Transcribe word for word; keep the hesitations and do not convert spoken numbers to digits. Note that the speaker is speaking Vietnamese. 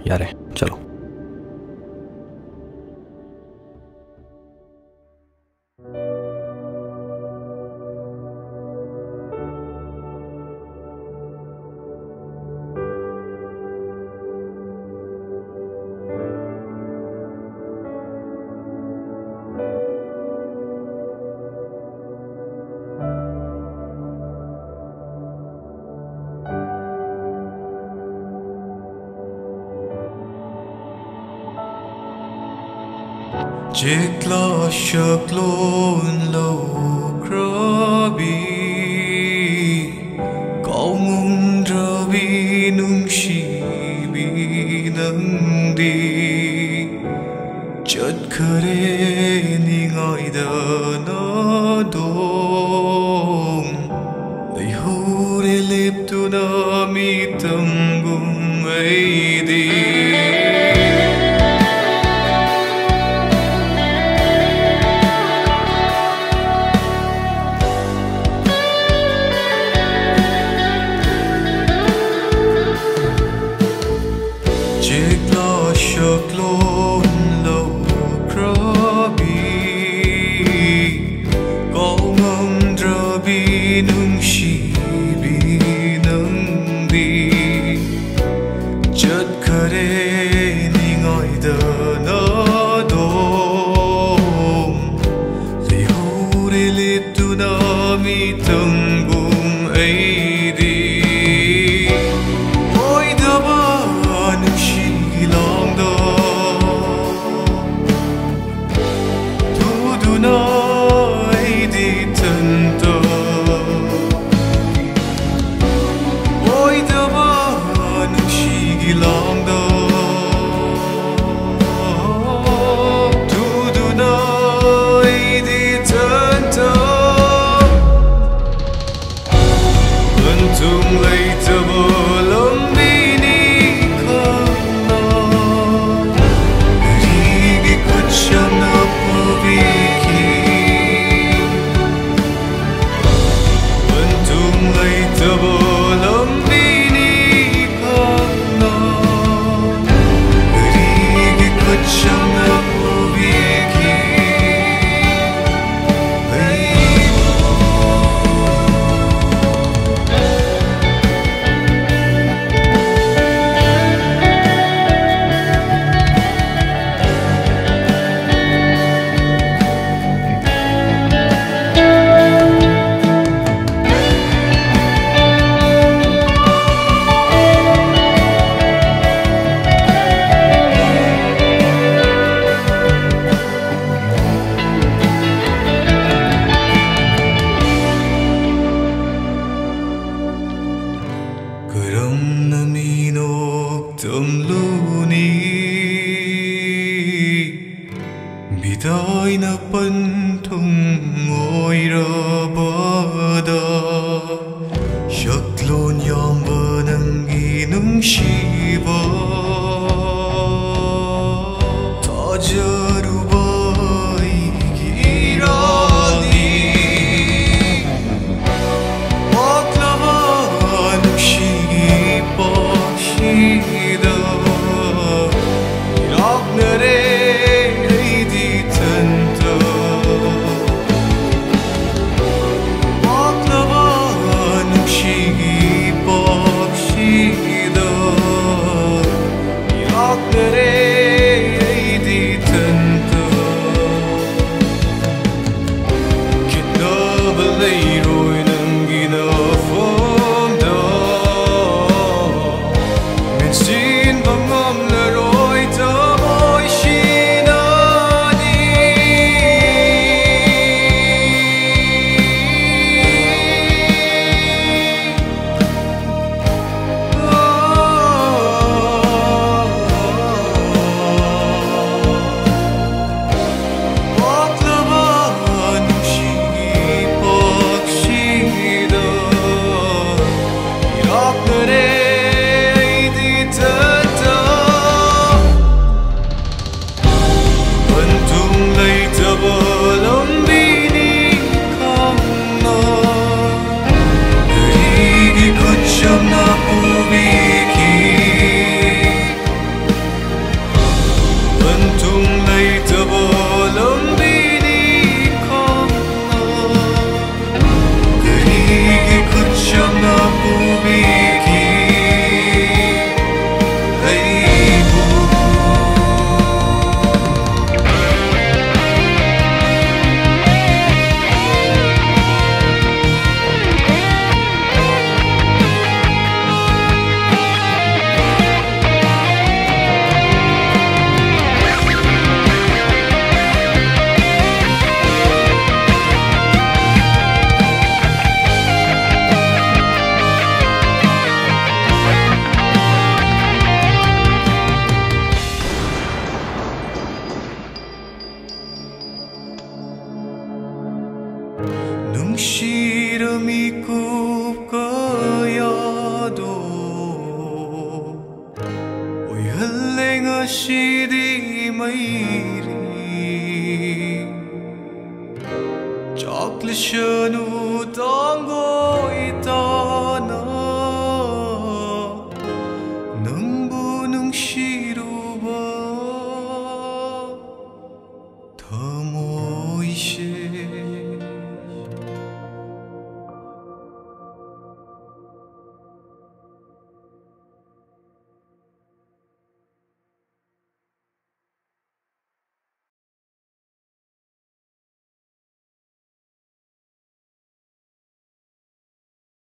यार चलो। Jikla shaklon lo krabi Cậu ngung drabi nung shi bi nang di Chợt khare ni ngồi đờ nó đông Lấy hù để lép tu na mi tâm gung ấy đi Shaklon lo krabi Cậu ngâm drabi nung shi bi nang di Chợt khare ni ngồi đờ nó đông Lấy hù để lép tu na mi tâm gung ấy đi Ôi đờ ba nung shi lòng đó thu du nói đi thân tơ ôi ta ba nung shi lòng đó thu du nói đi thân tơ ân tung lấy ta bờ lâm bi ni Biday na pantong ngồi ra bada Shaklon yam ba nang ginung shiba Tajaru bai girani Baklava nung shiba shida Ragnare tung lay tabo lambini kona karigi kucham na pubiki aibu nungshirami kayado oy halenga shidi mairi chokleshanu tango